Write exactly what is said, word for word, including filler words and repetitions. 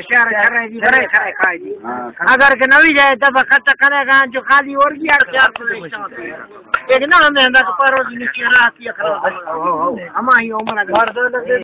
शहर खरे जी खरे खरे खाए जी अगर के नवी जाए तब खत करेगा जो खाली और की यार क्या एक ना हमें अंदर परो जी नीचे रात की खरा हमारी उम्र